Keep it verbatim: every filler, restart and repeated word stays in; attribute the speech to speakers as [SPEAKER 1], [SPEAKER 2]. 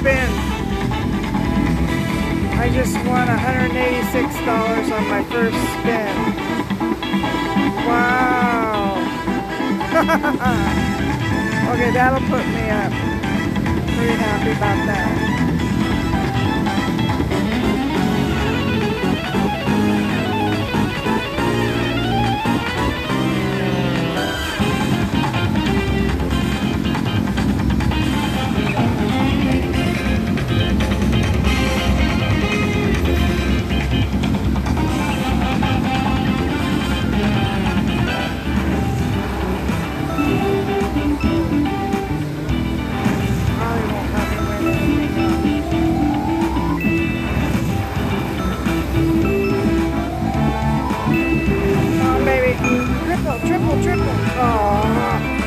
[SPEAKER 1] spin. I just won one hundred eighty-six dollars on my first spin. Wow. Okay, that'll put me up. Pretty happy about that. Triple, triple, triple. Oh.